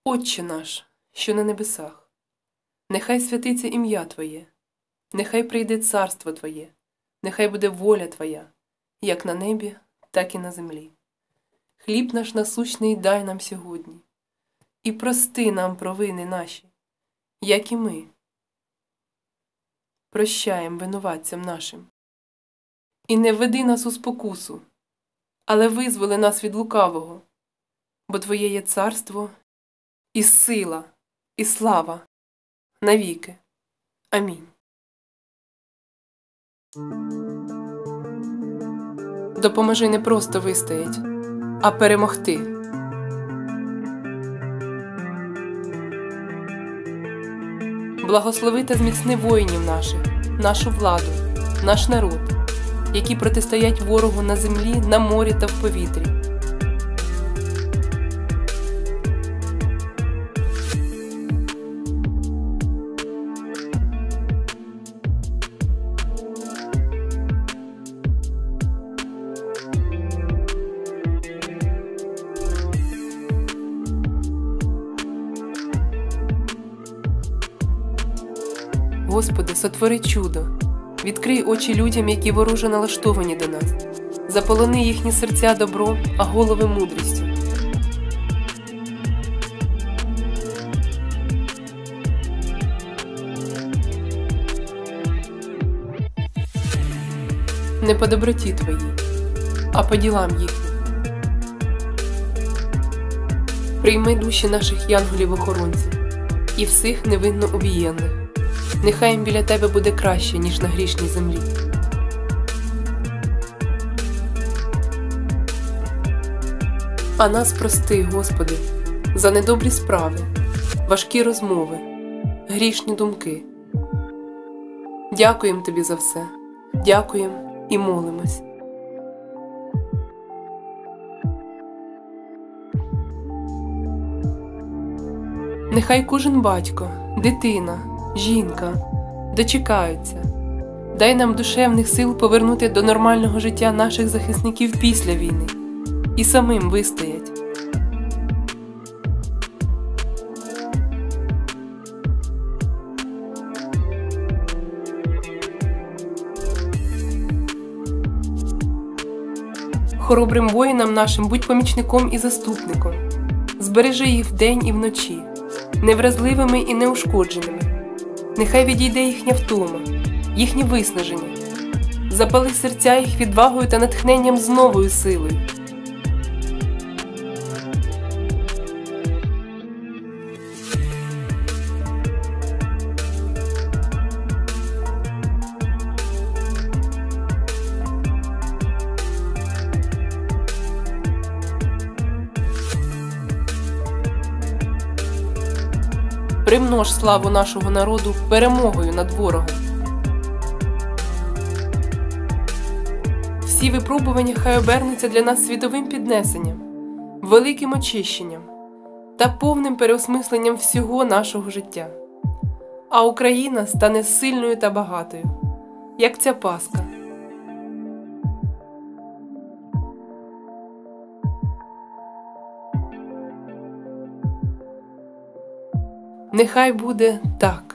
Отче наш, що на небесах, нехай святиться ім'я Твоє, нехай прийде царство Твоє, нехай буде воля Твоя, як на небі, так і на землі. Хліб наш насущний дай нам сьогодні, і прости нам провини наші, як і ми прощаємо винуватцям нашим. І не введи нас у спокусу, але визволи нас від лукавого, бо Твоє є царство, і сила, і слава навіки. Амінь. Допоможи не просто вистоять, а перемогти. Благослови та зміцни воїнів наших, нашу владу, наш народ, які протистоять ворогу на землі, на морі та в повітрі. Господи, сотвори чудо, відкрий очі людям, які вороже налаштовані до нас, заполони їхні серця добром, а голови мудрістю. Не по доброті Твоїй, а по ділам їхнім. Прийми душі наших янголів-охоронців і всіх невинно убієнних. Нехай їм біля Тебе буде краще, ніж на грішній землі. А нас прости, Господи, за недобрі справи, важкі розмови, грішні думки. Дякуємо Тобі за все, дякуємо і молимось. Нехай кожен батько, дитина, жінка дочекаються. Дай нам душевних сил повернути до нормального життя наших захисників після війни і самим вистоять. Хоробрим воїнам нашим будь помічником і заступником. Збережи їх вдень і вночі, невразливими і неушкодженими. Нехай відійде їхня втома, їхнє виснаження. Запали серця їх відвагою та натхненням з новою силою. Примнож славу нашого народу перемогою над ворогом. Всі випробування хай обернуться для нас світовим піднесенням, великим очищенням та повним переосмисленням всього нашого життя. А Україна стане сильною та багатою, як ця Пасха. Нехай буде так.